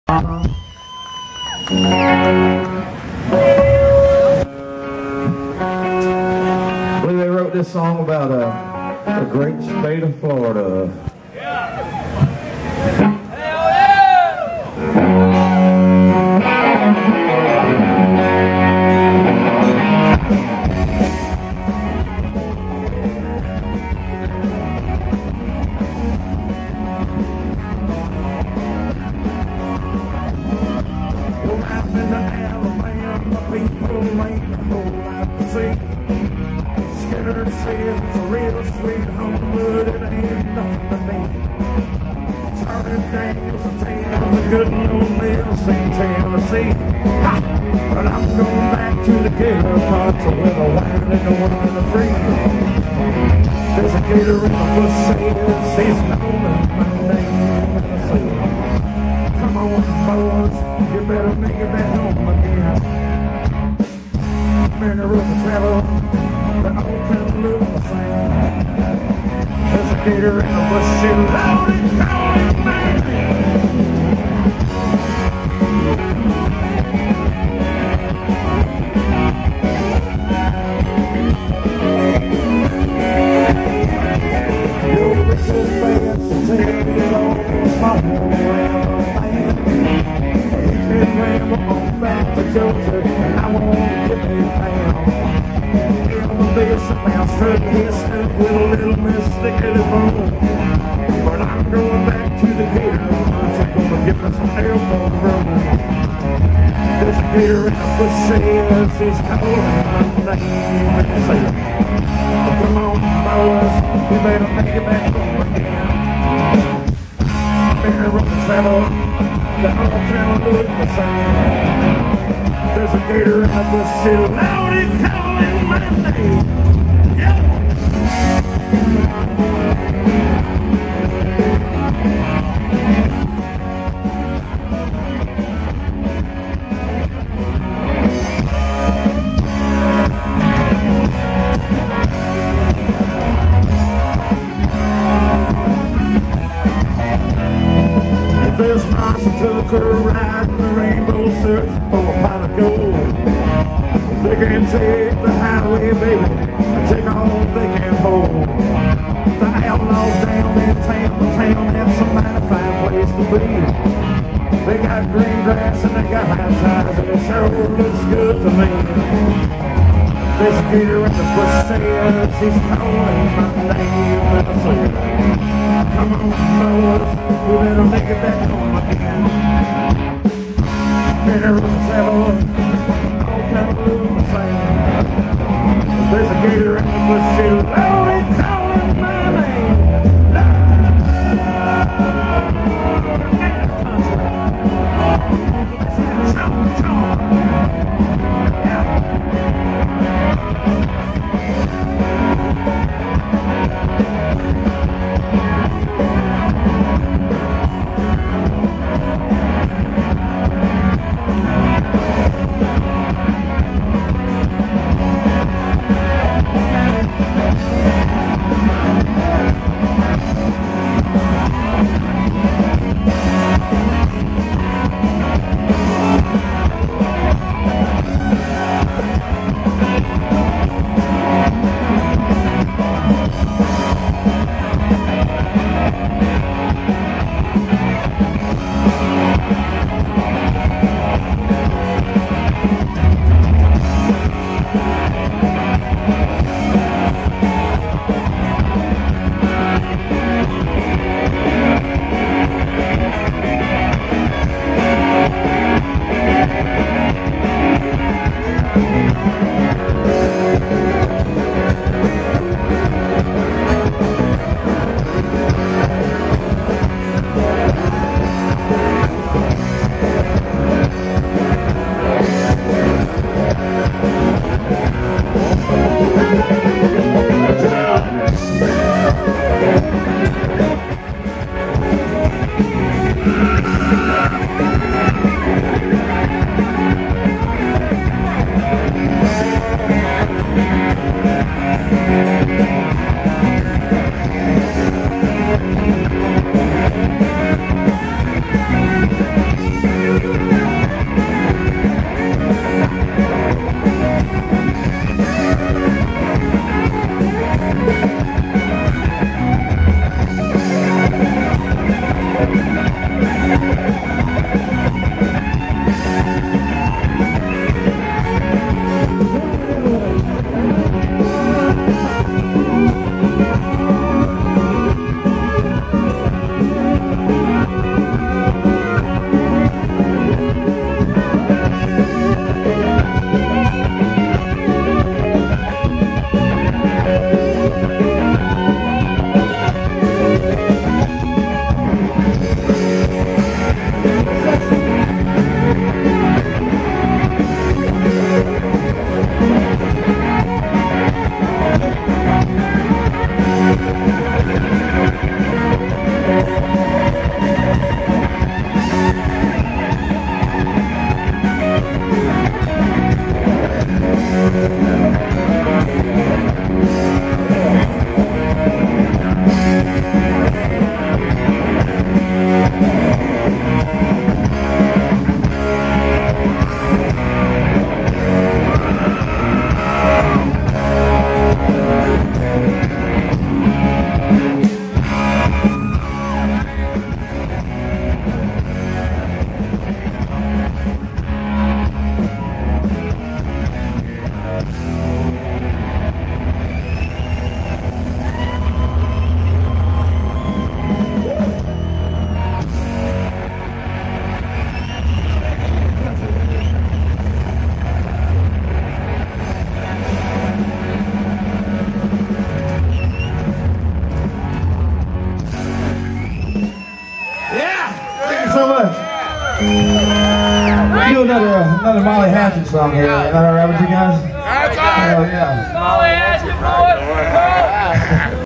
I believe they wrote this song about the great state of Florida. But I'm going back to the Gator parts where the wild and the wild and the free. There's a gator in the bush saying he's calling my name. Come on, boys, you better make it back home again. Mary road to travel, but all kind of look the same. There's a gator in the bush saying, Lord, it's calling my name. I won't get me down. It'll be a mouse truck here with a little mystic in the bone. But I'm going back to the Gator. I'm gonna get me some elbow room. There's a Gator in the bush says he's calling my name. Come on, boys, we better make it back home again. Mary road to travel, the whole town look the same. There's a gator in the bush, she'll loudly calling my name. Yep. There's Marshall Tucker riding the rainbow, searching for a pot of gold. They can take the highway, baby, and take all they can hold. The outlaws down in town have some mighty fine place to be. They got green grass and they got high ties, and it sure looks good to me. There's a gator in the bush says he's calling my name. Come on, boys, we better make it back home again. Better travel, all kind of doing the same. There's a gator in the bush, she'll loudly calling my name. do another Molly Hatchet song here. Is that all right with you guys? That's all right. Hell yeah. Molly Hatchet, boys.